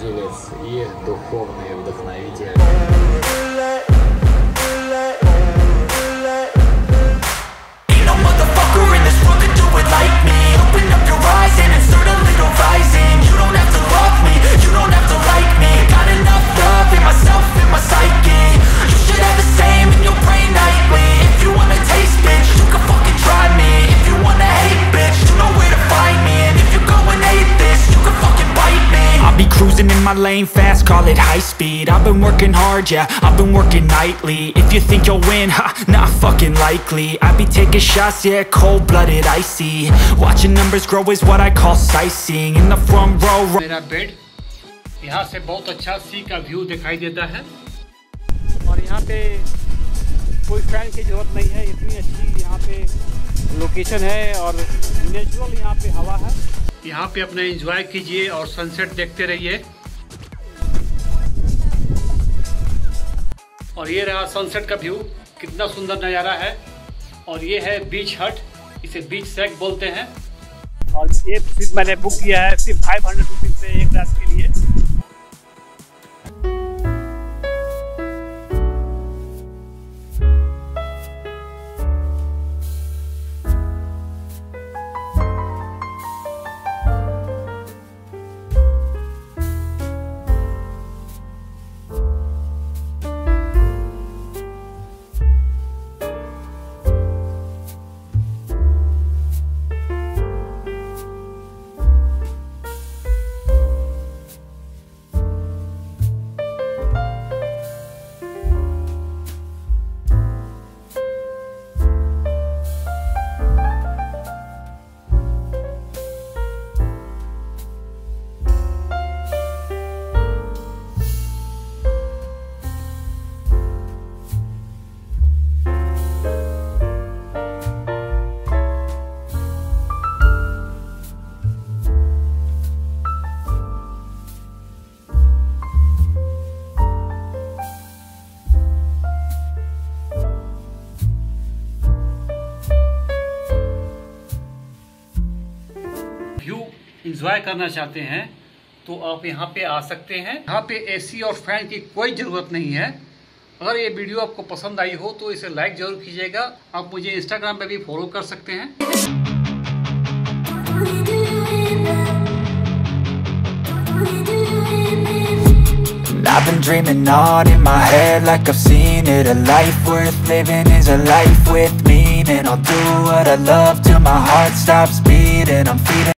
владелец и духовный вдохновитель. Cruising in my lane fast, call it high speed. I've been working hard, yeah, I've been working nightly. If you think you'll win, ha, not fucking likely. I be taking shots, yeah, cold-blooded, icy. Watching numbers grow is what I call sightseeing. In the front row. मेरा bed यहाँ से बहुत अच्छा सी का view दिखाई देता है और यहाँ पे कोई फैन की जरूरत नहीं है। इतनी अच्छी यहाँ पे लोकेशन है और नेचुरल यहाँ पे हवा है। यहाँ पे अपना एंजॉय कीजिए और सनसेट देखते रहिए। और ये रहा सनसेट का व्यू, कितना सुंदर नज़ारा है। और ये है बीच हट, इसे बीच शेक बोलते हैं। और ये सिर्फ मैंने बुक किया है सिर्फ 500 रुपीज़ से एक रात के लिए। व्यू एंजॉय करना चाहते हैं तो आप यहाँ पे आ सकते हैं। यहाँ पे एसी और फैन की कोई ज़रूरत नहीं है। अगर ये वीडियो आपको पसंद आई हो तो इसे लाइक ज़रूर कीजिएगा। आप मुझे इंस्टाग्राम पे भी फॉलो कर सकते हैं। I've been dreaming on in my head like I've seen it. A life worth living is a life with meaning. I'll do what I love till my heart stops beating. I'm feeding